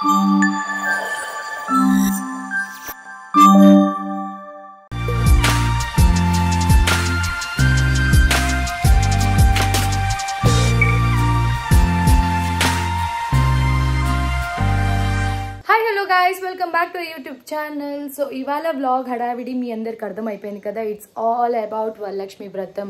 Welcome back to YouTube channel. So ఇవాళ vlog హడావిడి మీ అందరికి అర్థమైపోయింది కదా. ఇట్స్ ఆల్ అబౌట్ వరలక్ష్మి వ్రతం,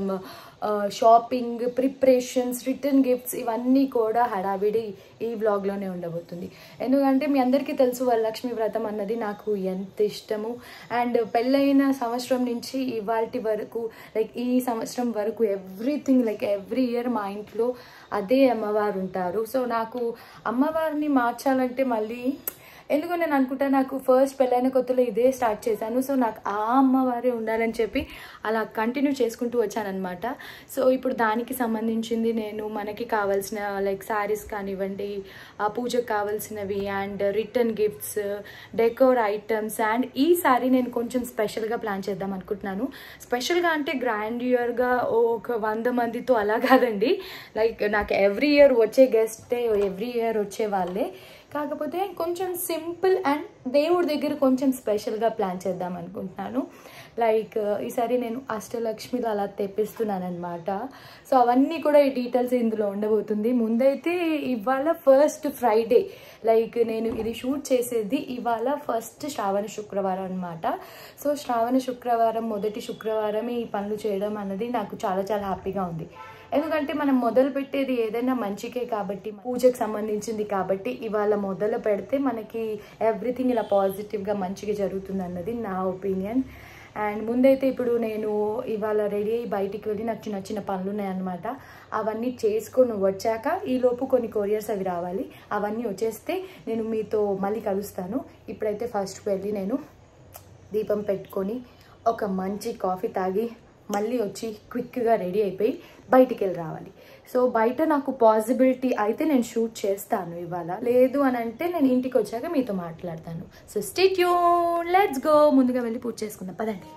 షాపింగ్, ప్రిపరేషన్స్, రిటర్న్ గిఫ్ట్స్, ఇవన్నీ కూడా హడావిడి ఈ వ్లాగ్లోనే ఉండబోతుంది. ఎందుకంటే మీ అందరికీ తెలుసు వరలక్ష్మి వ్రతం అన్నది నాకు ఎంత ఇష్టము. అండ్ పెళ్ళైన సంవత్సరం నుంచి ఇవాల్టి వరకు, లైక్ ఈ సంవత్సరం వరకు ఎవ్రీథింగ్, లైక్ ఎవ్రీ ఇయర్ మా ఇంట్లో అదే అమ్మవారు ఉంటారు. సో నాకు అమ్మవారిని మార్చాలంటే మళ్ళీ ఎందుకో నేను అనుకుంటా, నాకు ఫస్ట్ పెళ్ళైన కొత్తలో ఇదే స్టార్ట్ చేశాను. సో నాకు ఆ అమ్మవారే ఉండాలని చెప్పి అలా కంటిన్యూ చేసుకుంటూ వచ్చానమాట. సో ఇప్పుడు దానికి సంబంధించింది నేను మనకి కావాల్సిన లైక్ శారీస్ కానివ్వండి, పూజకు కావాల్సినవి, and return gifts, decor items, and ఈ సారీ నేను కొంచెం స్పెషల్గా ప్లాన్ చేద్దాం అనుకుంటున్నాను. స్పెషల్గా అంటే గ్రాండ్యూర్గా ఒక 100 మందితో అలా కాదండి. లైక్ నాకు ఎవ్రీ ఇయర్ వచ్చే గెస్టే ఎవ్రీ ఇయర్ వచ్చే వాళ్ళే, కాకపోతే కొంచెం సింపుల్ అండ్ దేవుడి దగ్గర కొంచెం స్పెషల్గా ప్లాన్ చేద్దాం అనుకుంటున్నాను. లైక్ ఈసారి నేను అష్టలక్ష్మిలో అలా తెప్పిస్తున్నాను అనమాట. సో అవన్నీ కూడా ఈ డీటెయిల్స్ ఇందులో ఉండబోతుంది. ముందైతే ఇవాళ ఫస్ట్ ఫ్రైడే, లైక్ నేను ఇది షూట్ చేసేది ఇవాళ ఫస్ట్ శ్రావణ శుక్రవారం అనమాట. సో శ్రావణ శుక్రవారం, మొదటి శుక్రవారం ఈ పనులు చేయడం అన్నది నాకు చాలా చాలా హ్యాపీగా ఉంది. ఎందుకంటే మనం మొదలు పెట్టేది ఏదైనా మంచికే కాబట్టి, పూజకు సంబంధించింది కాబట్టి ఇవాళ మొదలు పెడితే మనకి ఎవ్రీథింగ్ ఇలా పాజిటివ్గా మంచిగా జరుగుతుంది అన్నది నా ఒపీనియన్. అండ్ ముందైతే ఇప్పుడు నేను ఇవాళ రెడీ అయ్యి బయటికి వెళ్ళి నాకు చిన్న చిన్న పనులు ఉన్నాయన్నమాట. అవన్నీ చేసుకొని వచ్చాక ఈలోపు కొన్ని కొరియర్స్ అవి రావాలి. అవన్నీ వచ్చేస్తే నేను మీతో మళ్ళీ కలుస్తాను. ఇప్పుడైతే ఫస్ట్ వెళ్ళి నేను దీపం పెట్టుకొని ఒక మంచి కాఫీ తాగి మళ్ళీ వచ్చి క్విక్గా రెడీ అయిపోయి బయటికి వెళ్ళి రావాలి. సో బయట నాకు పాసిబిలిటీ అయితే నేను షూట్ చేస్తాను ఇవాళ, లేదు అని అంటే నేను ఇంటికి వచ్చాక మీతో మాట్లాడతాను. So stay tune, let's go. ముందుగా వెళ్ళి పూజ చేసుకుందాం పదండి.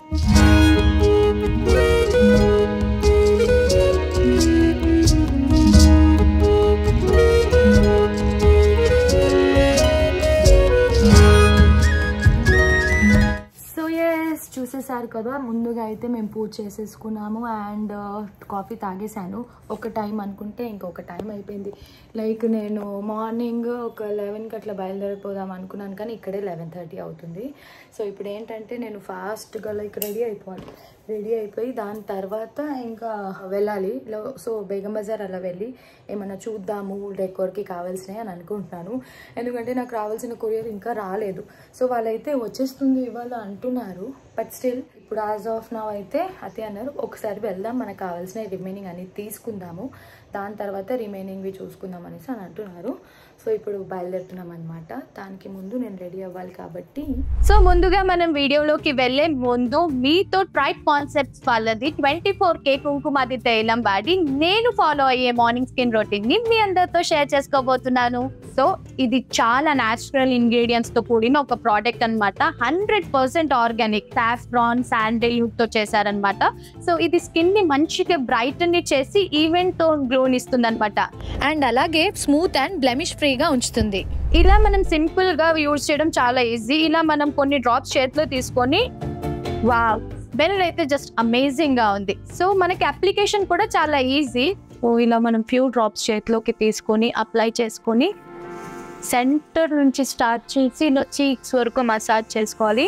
చూసేసారు కదా, ముందుగా అయితే మేము పూజ చేసేసుకున్నాము అండ్ కాఫీ తాగేసాను. ఒక టైం అనుకుంటే ఇంకొక టైం అయిపోయింది. లైక్ నేను మార్నింగ్ ఒక 11కి అట్లా బయలుదేరిపోదాం అనుకున్నాను, కానీ ఇక్కడే 11:30 అవుతుంది. సో ఇప్పుడు ఏంటంటే నేను ఫాస్ట్గా లైక్ రెడీ అయిపోయి దాని తర్వాత ఇంకా వెళ్ళాలి. సో బేగం బజార్ అలా వెళ్ళి ఏమన్నా చూద్దాము డెకోర్కి కావాల్సినవి అని అనుకుంటున్నాను. ఎందుకంటే నాకు రావాల్సిన కొరియర్ ఇంకా రాలేదు. సో వాళ్ళైతే వచ్చేస్తుంది ఇవాళ అంటున్నారు, బట్ స్టిల్ ఇప్పుడు యాజ్ ఆఫ్ నౌ అయితే అదే అన్నారు, ఒకసారి వెళ్దాం, మనకు కావాల్సిన రిమైనింగ్ అనేది తీసుకుందాము, దాని తర్వాత రిమైనింగ్వి చూసుకుందాం అనేసి అని అంటున్నారు. సో ఇప్పుడు బయలుదేరుతున్నాం అనమాట. దానికి ముందు నేను రెడీ అవ్వాలి కాబట్టి. సో ముందుగా మనం వీడియోలోకి వెళ్లే ముందు మీతో ట్రైబ్ కాన్సెప్ట్స్ వాళ్ళది 24K కుంకుమాది తైలం వాడి నేను ఫాలో అయ్యే మార్నింగ్ స్కిన్ రొటీన్ ని మీ అందరితో షేర్ చేసుకోబోతున్నాను. సో ఇది చాలా న్యాచురల్ ఇంగ్రీడియంట్స్ తో కూడిన ఒక ప్రోడక్ట్ అనమాట. 100% ఆర్గానిక్, సాఫ్రాన్, శాండల్వుడ్ తో చేశారనమాట. సో ఇది స్కిన్ ని మంచిగా బ్రైటన్ ని చేసి ఈవెన్ టోన్ గ్లోని ఇస్తుంది అనమాట. అండ్ అలాగే స్మూత్ అండ్ బ్లెమిష్ ఫ్రీగా ఉంచుతుంది. ఇలా మనం సింపుల్ గా యూజ్ చేయడం చాలా ఈజీ. ఇలా మనం కొన్ని డ్రాప్స్ చేతిలో తీసుకొని, వావ్, స్మెల్ అయితే జస్ట్ అమేజింగ్ గా ఉంది. సో మనకి అప్లికేషన్ కూడా చాలా ఈజీ. సో ఇలా మనం ఫ్యూ డ్రాప్స్ చేతిలోకి తీసుకొని అప్లై చేసుకొని సెంటర్ నుంచి స్టార్ట్ చేసి చీక్స్ వరకు మసాజ్ చేసుకోవాలి.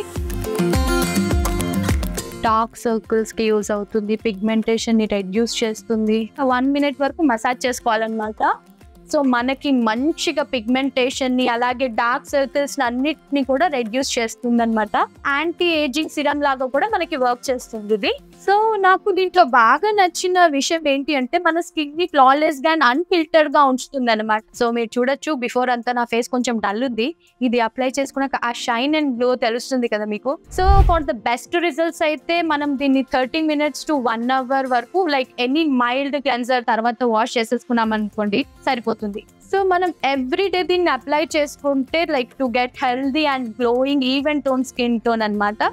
డార్క్ సర్కిల్స్ కి యూజ్ అవుతుంది, పిగ్మెంటేషన్ ని రెడ్యూస్ చేస్తుంది. 1 minute వరకు మసాజ్ చేసుకోవాలన్నమాట. సో మనకి మంచిగా పిగ్మెంటేషన్ ని అలాగే డార్క్ సర్కిల్స్ అన్నిటిని కూడా రెడ్యూస్ చేస్తుంది అనమాట. యాంటీ ఏజింగ్ సిరమ్ లాగా కూడా మనకి వర్క్ చేస్తుంది ఇది. సో నాకు దీంట్లో బాగా నచ్చిన విషయం ఏంటి అంటే మన స్కిన్ ని ఫ్లాలెస్ గా అండ్ అన్ఫిల్టర్ గా ఉంచుతుంది అనమాట. సో మీరు చూడొచ్చు, బిఫోర్ అంతా నా ఫేస్ కొంచెం డల్ ఉంది, ఇది అప్లై చేసుకున్నాక ఆ షైన్ అండ్ గ్లో తెలుస్తుంది కదా మీకు. So for the best results అయితే మనం దీన్ని 30 minutes to 1 hour వరకు లైక్ ఎనీ మైల్డ్ క్లెన్సర్ తర్వాత వాష్ చేసేసుకున్నాం అనుకోండి సరిపోతుంది. సో మనం ఎవ్రీడే దీన్ని అప్లై చేసుకుంటే like to get healthy and glowing even tone skin tone అనమాట.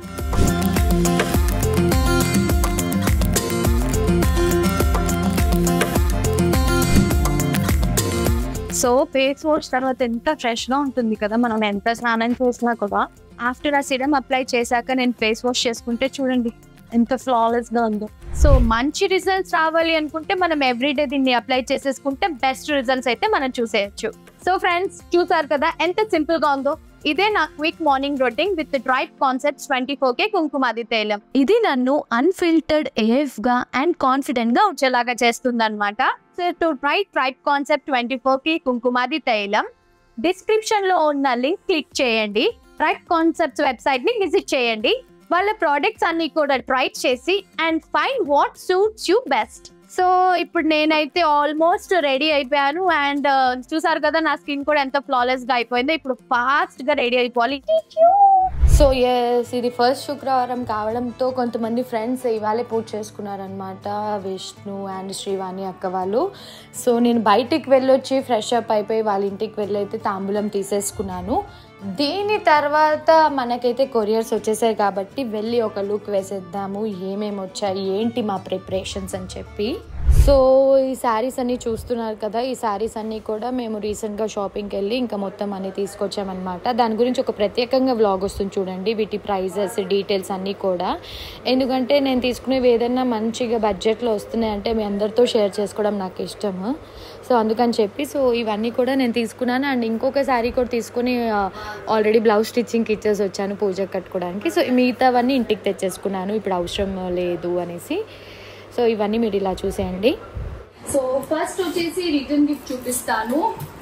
సో ఫేస్ వాష్ తర్వాత ఎంత ఫ్రెష్గా ఉంటుంది కదా, మనం ఎంత స్నానం చేసినా కూడా. ఆఫ్టర్ ఆ సిరమ్ అప్లై చేశాక నేను ఫేస్ వాష్ చేసుకుంటే చూడండి ఎంత ఫ్లాలెస్గా ఉందో. సో మంచి రిజల్ట్స్ రావాలి అనుకుంటే మనం ఎవ్రీడే దీన్ని అప్లై చేసేసుకుంటే బెస్ట్ రిజల్ట్స్ అయితే మనం చూసేయచ్చు. సో ఫ్రెండ్స్, చూసారు కదా ఎంత సింపుల్గా ఉందో. ఇదే నా క్విక్ మార్నింగ్ రొటీన్ విత్ డ్రైప్ కాన్సెప్ట్స్ 24K కుంకుమాది తైలం. ఇది నన్ను అన్ఫిల్టర్డ్, ఏఫ్గా అండ్ కాన్ఫిడెంట్గా వచ్చేలాగా చేస్తుంది అనమాట. సో టు ట్రై డ్రైప్ కాన్సెప్ట్ 24K కుంకుమాది తైలం, డిస్క్రిప్షన్లో ఉన్న లింక్ క్లిక్ చేయండి. డ్రైప్ కాన్సెప్ట్స్ వెబ్సైట్ని విజిట్ చేయండి. వాళ్ళ ప్రోడక్ట్స్ అన్ని కూడా ట్రై చేసి and find what suits you best. So ఇప్పుడు నేనైతే ఆల్మోస్ట్ రెడీ అయిపోయాను. అండ్ చూసారు కదా నా స్కిన్ కూడా ఎంత ఫ్లాలెస్గా అయిపోయిందో. ఇప్పుడు ఫాస్ట్గా రెడీ అయిపోవాలి. సో ఎస్, ఇది ఫస్ట్ శుక్రవారం కావడంతో కొంతమంది ఫ్రెండ్స్ ఇవాళే పూజ చేసుకున్నారనమాట, విష్ణు అండ్ శ్రీవాణి అక్క వాళ్ళు. సో నేను బయటికి వెళ్ళొచ్చి ఫ్రెష్ అప్ అయిపోయి వాళ్ళ ఇంటికి వెళ్ళి అయితే తాంబూలం తీసేసుకున్నాను. దీని తర్వాత మనకైతే కొరియర్స్ వచ్చేసాయి కాబట్టి వెళ్ళి ఒక లుక్ వేసేద్దాము, ఏమేమి వచ్చాయి ఏంటి మా ప్రిపరేషన్స్ అని చెప్పి. సో ఈ శారీస్ అన్నీ చూస్తున్నారు కదా, ఈ శారీస్ అన్నీ కూడా మేము రీసెంట్గా షాపింగ్కి వెళ్ళి ఇంకా మొత్తం అన్నీ తీసుకొచ్చామన్నమాట. దాని గురించి ఒక ప్రత్యేకంగా వ్లాగ్ వస్తుంది చూడండి, వీటి ప్రైజెస్ డీటెయిల్స్ అన్నీ కూడా. ఎందుకంటే నేను తీసుకునేవి ఏదైనా మంచిగా బడ్జెట్లో వస్తున్నాయంటే మీ అందరితో షేర్ చేసుకోవడం నాకు ఇష్టము. సో అందుకని చెప్పి సో ఇవన్నీ కూడా నేను తీసుకున్నాను. అండ్ ఇంకొక శారీ కూడా తీసుకుని ఆల్రెడీ బ్లౌజ్ స్టిచ్చింగ్కి ఇచ్చేసి వచ్చాను పూజకు కట్టుకోవడానికి. సో మిగతావన్నీ ఇంటికి తెచ్చేసుకున్నాను, ఇప్పుడు అవసరం లేదు అనేసి. సో ఇవన్నీ మీరు ఇలా చూసేయండి. సో ఫస్ట్ వచ్చేసి రిటర్న్ గిఫ్ట్ చూపిస్తాను.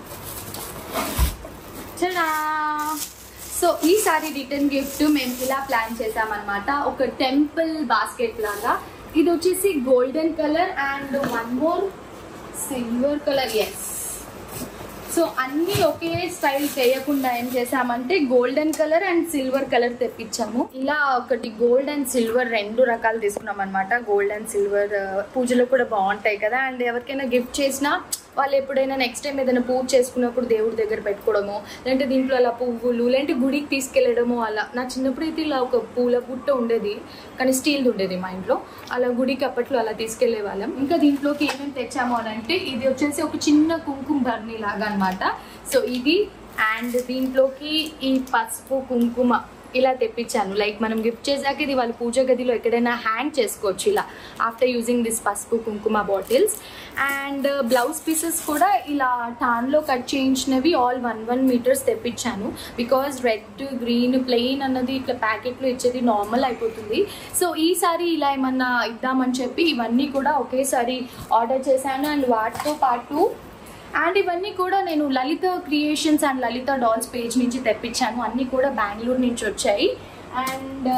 చలా. సో ఈసారి రిటర్న్ గిఫ్ట్ మేము ఇలా ప్లాన్ చేసామన్నమాట, ఒక టెంపుల్ బాస్కెట్ లాగా. ఇది వచ్చేసి golden colour and one more silver colour. Yes, so అన్నీ ఒకే స్టైల్ చేయకుండా ఏం చేసామంటే golden colour and silver colour తెప్పించాము. ఇలా ఒకటి గోల్డ్ అండ్ సిల్వర్ రెండు రకాలు తీసుకున్నాం అనమాట. గోల్డ్ అండ్ సిల్వర్ పూజలో కూడా బాగుంటాయి కదా. అండ్ ఎవరికైనా గిఫ్ట్ చేసినా వాళ్ళు ఎప్పుడైనా నెక్స్ట్ టైం ఏదైనా పూజ చేసుకున్నప్పుడు దేవుడి దగ్గర పెట్టుకోవడము, లేదంటే దీంట్లో అలా పువ్వులు లేదంటే గుడికి తీసుకెళ్ళడము. అలా నా చిన్నప్పుడు అయితే ఇలా ఒక పూల బుట్ట ఉండేది, కానీ స్టీల్ది ఉండేది మా ఇంట్లో. అలా గుడికి అప్పట్లో అలా తీసుకెళ్లే వాళ్ళం. ఇంకా దీంట్లోకి ఏమేమి తెచ్చాము అని అంటే ఇది వచ్చేసి ఒక చిన్న కుంకుమ బర్నీ లాగా అనమాట. సో ఇది అండ్ దీంట్లోకి ఈ పసుపు కుంకుమ ఇలా తెప్పించాను. లైక్ మనం గిఫ్ట్ చేసాక ఇది వాళ్ళ పూజ గదిలో ఎక్కడైనా హ్యాంగ్ చేసుకోవచ్చు ఇలా ఆఫ్టర్ యూజింగ్ దిస్ పసుపు కుంకుమ బాటిల్స్. అండ్ బ్లౌజ్ పీసెస్ కూడా ఇలా టాన్లో కట్ చేయించినవి ఆల్ 1 మీటర్స్ తెప్పించాను. బికాజ్ రెడ్ గ్రీన్ ప్లెయిన్ అన్నది ఇట్లా ప్యాకెట్లో ఇచ్చేది నార్మల్ అయిపోతుంది. సో ఈసారి ఇలా ఏమన్నా ఇద్దామని చెప్పి ఇవన్నీ కూడా ఒకేసారి ఆర్డర్ చేశాను. అండ్ వాటితో పాటు అండ్ ఇవన్నీ కూడా నేను Lalitha creations and Lalitha dolls page నుంచి తెప్పించాను. అన్నీ కూడా బెంగళూరు నుంచి వచ్చాయి. అండ్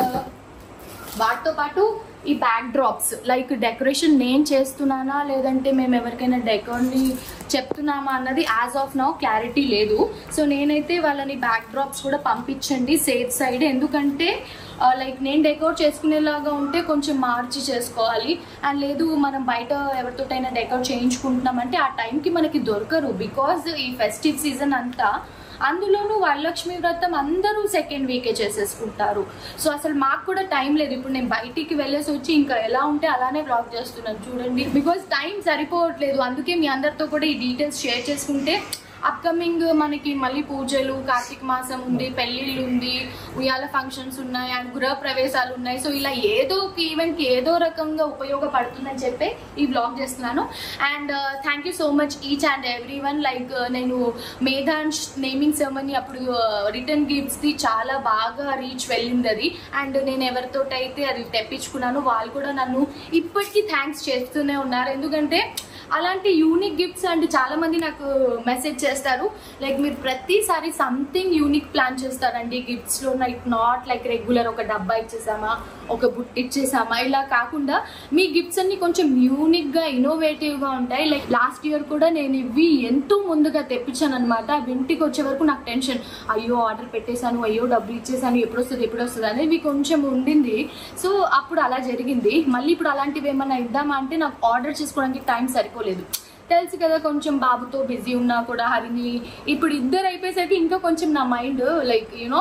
వాటితో పాటు ఈ బ్యాక్ డ్రాప్స్, లైక్ డెకరేషన్ నేను చేస్తున్నానా లేదంటే మేము ఎవరికైనా డెకోర్ని చెప్తున్నామా అన్నది యాజ్ ఆఫ్ నౌ క్లారిటీ లేదు. సో నేనైతే వాళ్ళని బ్యాక్ డ్రాప్స్ కూడా పంపించండి సేఫ్ సైడ్. ఎందుకంటే లైక్ నేను డెకోర్ చేసుకునేలాగా ఉంటే కొంచెం మార్చి చేసుకోవాలి. అండ్ లేదు మనం బయట ఎవరితోటైనా డెకోర్ చేయించుకుంటున్నామంటే ఆ టైంకి మనకి దొరకరు. బికాజ్ ఈ ఫెస్టివ్ సీజన్ అంతా, అందులోనూ వరలక్ష్మి వ్రతం అందరూ సెకండ్ వీకే చేసేసుకుంటారు. సో అసలు మాకు కూడా టైం లేదు. ఇప్పుడు నేను బయటికి వెళ్ళేసి వచ్చి ఇంకా ఎలా ఉంటే అలానే వ్లాగ్ చేస్తున్నాను చూడండి. బికాజ్ టైం సరిపోవట్లేదు. అందుకే మీ అందరితో కూడా ఈ డీటెయిల్స్ షేర్ చేసుకుంటే అప్కమింగ్ మనకి మళ్ళీ పూజలు, కార్తీక మాసం ఉంది, పెళ్ళిళ్ళు ఉంది, ఉయ్యాల ఫంక్షన్స్ ఉన్నాయి అండ్ గృహ ప్రవేశాలు ఉన్నాయి. సో ఇలా ఏదో ఒక ఈవెంట్కి ఏదో రకంగా ఉపయోగపడుతుందని చెప్పి ఈ బ్లాగ్ చేస్తున్నాను. And thank you so much each and every one. Like నేను మేధాన్స్ నేమింగ్ సెరమనీ అప్పుడు రిటర్న్ గిఫ్ట్స్ది చాలా బాగా రీచ్ వెళ్ళింది అది. అండ్ నేను ఎవరితోటైతే అది తెప్పించుకున్నాను వాళ్ళు కూడా నన్ను ఇప్పటికీ థ్యాంక్స్ చేస్తూనే ఉన్నారు. ఎందుకంటే అలాంటి యూనిక్ గిఫ్ట్స్ అండ్ చాలా మంది నాకు మెసేజ్ చేస్తారు, లైక్ మీరు ప్రతిసారి సంథింగ్ యూనిక్ ప్లాన్ చేస్తారండి గిఫ్ట్స్లో. లైక్ నాట్ లైక్ రెగ్యులర్ ఒక డబ్బా ఇచ్చేసామా, ఒక బుట్ట ఇచ్చేసామా, ఇలా కాకుండా మీ గిఫ్ట్స్ అన్ని కొంచెం యూనిక్గా ఇన్నోవేటివ్గా ఉంటాయి. లైక్ లాస్ట్ ఇయర్ కూడా నేను ఇవి ఎంతో ముందుగా తెప్పించాను అనమాట. అవి ఇంటికి వచ్చే వరకు నాకు టెన్షన్, అయ్యో ఆర్డర్ పెట్టేశాను, అయ్యో డబ్బులు ఇచ్చేసాను, ఎప్పుడు వస్తుంది అనేది కొంచెం ఉండింది. సో అప్పుడు అలా జరిగింది. మళ్ళీ ఇప్పుడు అలాంటివి ఏమన్నా ఇద్దామా అంటే నాకు ఆర్డర్ చేసుకోవడానికి టైం సరిపోలేదు. తెలుసు కదా, కొంచెం బాబుతో బిజీ ఉన్నా కూడా హరిని ఇప్పుడు ఇద్దరు అయిపోయేసరికి ఇంకా కొంచెం నా మైండ్ లైక్ యూనో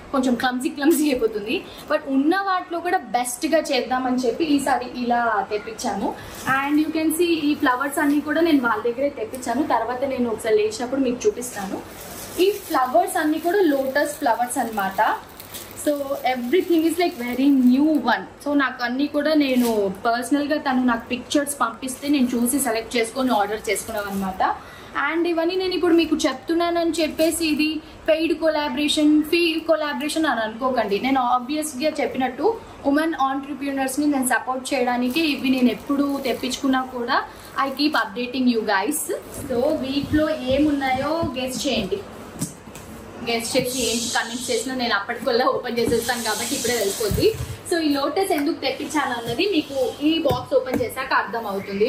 కొంచెం క్లమ్జీ అయిపోతుంది. బట్ ఉన్న వాటిలో కూడా బెస్ట్గా చేద్దామని చెప్పి ఈసారి ఇలా తెప్పించాను. అండ్ యూ కెన్ సీ ఈ ఫ్లవర్స్ అన్నీ కూడా నేను వాళ్ళ దగ్గరే తెప్పించాను. తర్వాత నేను ఒకసారి లేచినప్పుడు మీకు చూపిస్తాను. ఈ ఫ్లవర్స్ అన్నీ కూడా లోటస్ ఫ్లవర్స్ అన్నమాట. So everything is like very new one. So నాకు అన్నీ కూడా నేను పర్సనల్గా తను నాకు పిక్చర్స్ పంపిస్తే నేను చూసి సెలెక్ట్ చేసుకొని ఆర్డర్ చేసుకున్నాను అనమాట. అండ్ ఇవన్నీ నేను ఇప్పుడు మీకు చెప్తున్నానని చెప్పేసి ఇది పెయిడ్ కొలాబరేషన్, ఫీల్డ్ కొలాబరేషన్ అని అనుకోకండి. నేను ఆబ్వియస్గా చెప్పినట్టు ఉమెన్ ఆంటర్ప్రీనర్స్ని నేను సపోర్ట్ చేయడానికి ఇవి నేను ఎప్పుడు తెప్పించుకున్నా కూడా I keep updating you guys. So వీటిలో ఏమున్నాయో గెస్ చేయండి. గెస్ట్ చేసి ఏంటి కన్విన్స్ చేసినా నేను అప్పటికల్లా ఓపెన్ చేసేస్తాను కాబట్టి ఇప్పుడే వెళ్ళిపోద్ది. సో ఈ లోటస్ ఎందుకు తెప్పించాను అన్నది మీకు ఈ బాక్స్ ఓపెన్ చేశాక అర్థం అవుతుంది.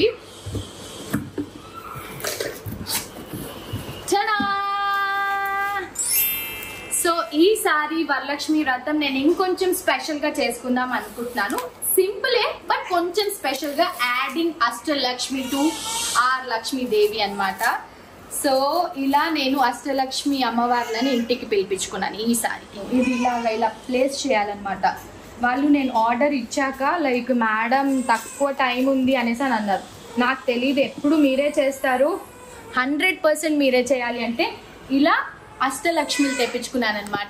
సో ఈసారి వరలక్ష్మి వ్రతం నేను ఇంకొంచెం స్పెషల్గా చేసుకుందాం అనుకుంటున్నాను. సింపులే బట్ కొంచెం స్పెషల్గా adding Ashtalakshmi to or Lakshmidevi అనమాట. సో ఇలా నేను అష్టలక్ష్మి అమ్మవార్లని ఇంటికి పిలిపించుకున్నాను ఈసారికి. ఇది ఇలా ప్లేస్ చేయాలన్నమాట. వాళ్ళు నేను ఆర్డర్ ఇచ్చాక లైక్ మేడం తక్కువ టైం ఉంది అనేసి అని అన్నారు. నాకు తెలియదు ఎప్పుడు మీరే చేస్తారు, 100% మీరే చేయాలి అంటే ఇలా అష్టలక్ష్మిలు తెప్పించుకున్నాను అనమాట.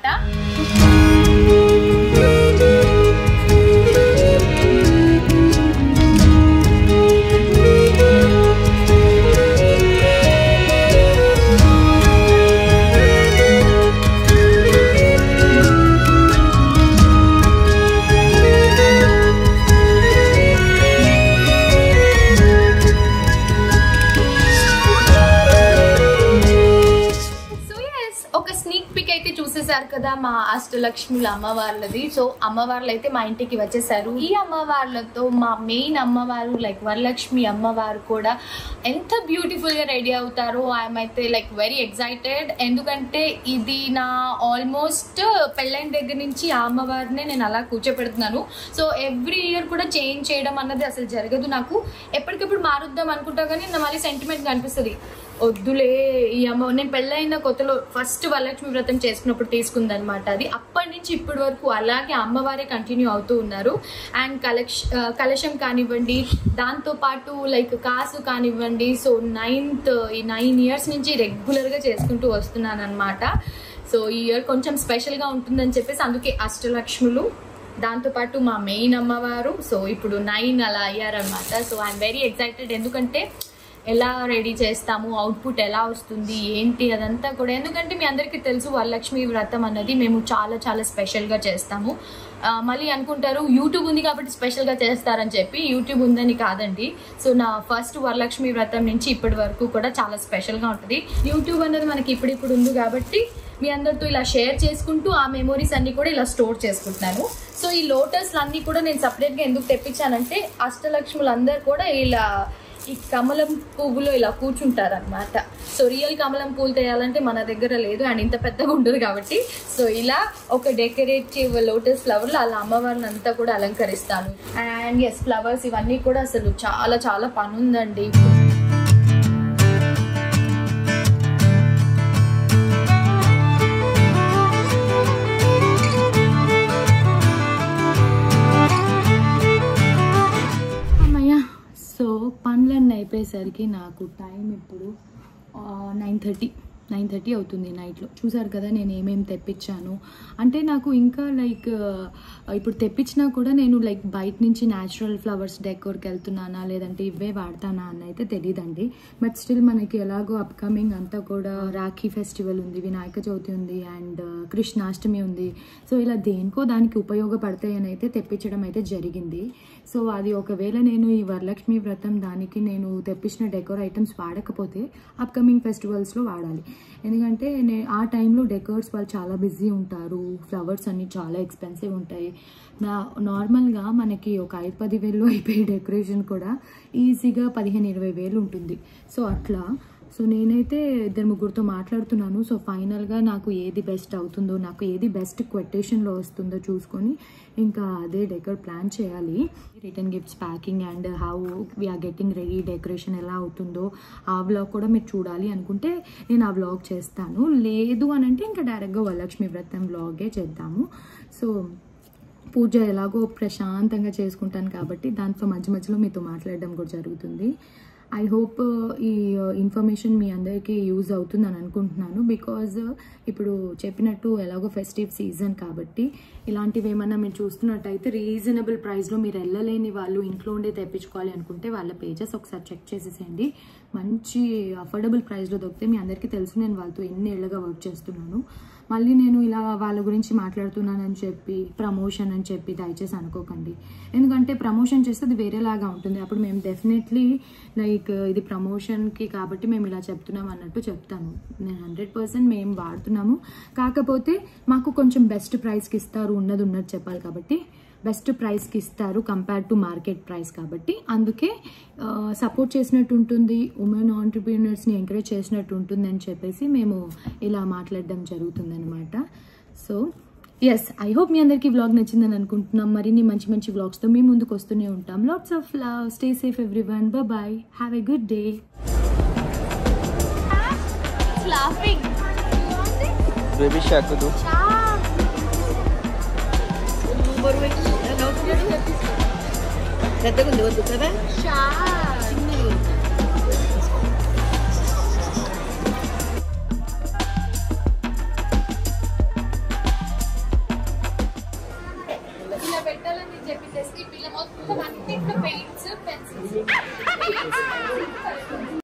చూసేసారు కదా మా అష్టలక్ష్ముల అమ్మవార్లది. సో అమ్మవార్లు అయితే మా ఇంటికి వచ్చేసారు. ఈ అమ్మవార్లతో మా మెయిన్ అమ్మవారు లైక్ వరలక్ష్మి అమ్మవారు కూడా ఎంత బ్యూటిఫుల్ గా రెడీ అవుతారో ఐఎమ్ అయితే లైక్ వెరీ ఎక్సైటెడ్. ఎందుకంటే ఇది నా ఆల్మోస్ట్ పెళ్ళైన దగ్గర నుంచి ఆ అమ్మవారినే నేను అలా కూర్చోపెడుతున్నాను. సో ఎవ్రీ ఇయర్ కూడా చేంజ్ చేయడం అన్నది అసలు జరగదు. నాకు ఎప్పటికప్పుడు మారుద్దాం అనుకుంటా కానీ నా మళ్ళీ సెంటిమెంట్ కనిపిస్తుంది, వద్దులే ఈ అమ్మ. నేను పెళ్ళైన కొత్తలో ఫస్ట్ వరలక్ష్మి వ్రతం చేసుకున్నప్పుడు తీసుకుందనమాట అది. అప్పటి నుంచి ఇప్పటి వరకు అలాగే అమ్మవారే కంటిన్యూ అవుతూ ఉన్నారు. అండ్ కలశం కానివ్వండి, దాంతోపాటు లైక్ కాసు కానివ్వండి. సో 9 years నుంచి రెగ్యులర్గా చేసుకుంటూ వస్తున్నాను అనమాట. సో ఈ ఇయర్ కొంచెం స్పెషల్గా ఉంటుందని చెప్పేసి అందుకే అష్టలక్ష్ములు, దాంతోపాటు మా మెయిన్ అమ్మవారు. సో ఇప్పుడు 9 అలా అయ్యారనమాట. So I'm very excited. ఎందుకంటే ఎలా రెడీ చేస్తాము, అవుట్పుట్ ఎలా వస్తుంది ఏంటి అదంతా కూడా. ఎందుకంటే మీ అందరికీ తెలుసు వరలక్ష్మి వ్రతం అన్నది మేము చాలా చాలా స్పెషల్గా చేస్తాము. మళ్ళీ అనుకుంటారు యూట్యూబ్ ఉంది కాబట్టి స్పెషల్గా చేస్తారని చెప్పి. యూట్యూబ్ ఉందని కాదండి. సో నా ఫస్ట్ వరలక్ష్మి వ్రతం నుంచి ఇప్పటి వరకు కూడా చాలా స్పెషల్గా ఉంటుంది. యూట్యూబ్ అన్నది మనకి ఇప్పుడు ఉంది కాబట్టి మీ అందరితో ఇలా షేర్ చేసుకుంటూ ఆ మెమోరీస్ అన్ని కూడా ఇలా స్టోర్ చేసుకుంటున్నాను. సో ఈ లోటస్లు అన్నీ కూడా నేను సపరేట్గా ఎందుకు తెప్పించానంటే అష్టలక్ష్ములు అందరు కూడా ఇలా ఈ కమలం పువ్వులో ఇలా కూర్చుంటారనమాట. సో రియల్ కమలం పూలు తేయాలంటే మన దగ్గర లేదు అండ్ ఇంత పెద్దగా ఉండదు కాబట్టి సో ఇలా ఒక డెకరేటివ్ లోటస్ ఫ్లవర్లో అలా అమ్మవారిని అంతా కూడా అలంకరిస్తాను. అండ్ ఎస్ ఫ్లవర్స్ ఇవన్నీ కూడా అసలు చాలా చాలా పని ఉందండి. సో పనులన్నీ అయిపోయేసరికి నాకు టైం ఇప్పుడు 9:30 అవుతుంది నైట్లో. చూసారు కదా నేను ఏమేమి తెప్పించాను. అంటే నాకు ఇంకా లైక్ ఇప్పుడు తెప్పించినా కూడా నేను లైక్ బయట నుంచి న్యాచురల్ ఫ్లవర్స్ డెకోర్కి వెళ్తున్నానా లేదంటే ఇవే వాడతానా అని అయితే తెలియదండి. బట్ స్టిల్ మనకి ఎలాగో అప్కమింగ్ అంతా కూడా రాఖీ ఫెస్టివల్ ఉంది, వినాయక చవితి ఉంది అండ్ కృష్ణాష్టమి ఉంది. సో ఇలా దేనికో దానికి ఉపయోగపడతాయి అని అయితే తెప్పించడం అయితే జరిగింది. సో అది ఒకవేళ నేను ఈ వరలక్ష్మి వ్రతం దానికి నేను తెప్పించిన డెకోర్ ఐటమ్స్ వాడకపోతే అప్కమింగ్ ఫెస్టివల్స్లో వాడాలి. ఎందుకంటే ఆ టైంలో డెకోర్స్ వాళ్ళు చాలా బిజీ ఉంటారు, ఫ్లవర్స్ అన్నీ చాలా ఎక్స్పెన్సివ్ ఉంటాయి. నార్మల్గా మనకి ఒక 5-10 వేలు అయిపోయే డెకరేషన్ కూడా ఈజీగా 15-20 వేలు ఉంటుంది. సో అట్లా సో నేనైతే 2-3తో మాట్లాడుతున్నాను. సో ఫైనల్గా నాకు ఏది బెస్ట్ అవుతుందో, నాకు ఏది బెస్ట్ క్వెటేషన్లో వస్తుందో చూసుకొని ఇంకా అదే డెకర్ ప్లాన్ చేయాలి. Return gifts packing and how we're getting ready, decoration ఎలా అవుతుందో ఆ వ్లాగ్ కూడా మీరు చూడాలి అనుకుంటే నేను ఆ వ్లాగ్ చేస్తాను. లేదు అని అంటే ఇంకా డైరెక్ట్గా వరలక్ష్మి వ్రతం వ్లాగే చేద్దాము. సో పూజ ఎలాగో ప్రశాంతంగా చేసుకుంటాను కాబట్టి దాంట్లో మధ్యలో మీతో మాట్లాడడం కూడా జరుగుతుంది. ఐ హోప్ ఈ ఇన్ఫర్మేషన్ మీ అందరికీ యూజ్ అవుతుందని అనుకుంటున్నాను. బికాజ్ ఇప్పుడు చెప్పినట్టు ఎలాగో ఫెస్టివ్ సీజన్ కాబట్టి ఇలాంటివి ఏమన్నా మీరు చూస్తున్నట్టయితే రీజనబుల్ ప్రైస్లో మీరు వెళ్ళలేని వాళ్ళు ఇంట్లో ఉండే తెప్పించుకోవాలి అనుకుంటే వాళ్ళ పేజెస్ ఒకసారి చెక్ చేసేసేయండి. మంచి అఫోర్డబుల్ ప్రైస్లో దొరికితే మీ అందరికీ తెలుసు నేను వాళ్ళతో ఎన్ని ఏళ్ళుగా వర్క్ చేస్తున్నాను. మళ్ళీ నేను ఇలా వాళ్ళ గురించి మాట్లాడుతున్నానని చెప్పి ప్రమోషన్ అని చెప్పి దయచేసి అనుకోకండి. ఎందుకంటే ప్రమోషన్ చేస్తే అది వేరేలాగా ఉంటుంది. అప్పుడు మేము డెఫినెట్లీ లైక్ ఇది ప్రమోషన్కి కాబట్టి మేము ఇలా చెప్తున్నాం అన్నట్టు చెప్తాను. నేను 100% మేము వాడుతున్నాము. కాకపోతే మాకు కొంచెం బెస్ట్ ప్రైస్కి ఇస్తారు, ఉన్నది చెప్పాలి కాబట్టి బెస్ట్ ప్రైస్కి ఇస్తారు కంపేర్ టు మార్కెట్ ప్రైస్ కాబట్టి అందుకే సపోర్ట్ చేసినట్టు ఉంటుంది, ఉమెన్ ఆంటర్‌ప్రెన్యూర్స్ని ఎంకరేజ్ చేసినట్టు ఉంటుంది అని చెప్పేసి మేము ఇలా మాట్లాడడం జరుగుతుందన్నమాట. సో ఎస్, ఐ హోప్ మీ అందరికీ వ్లాగ్ నచ్చిందని అనుకుంటున్నాం. మరిన్ని మంచి వ్లాగ్స్తో మీ ముందుకు వస్తూనే ఉంటాం. Lots of love, stay safe everyone, bye, have a good day. Baby షాక్ దు పెద్దగా ఉంది వద్దు కదా. ఇలా పెట్టాలని చెప్పి తెస్తే పిల్ల మొత్తం అన్నింటిలో పెయింట్స్ పెన్సిల్స్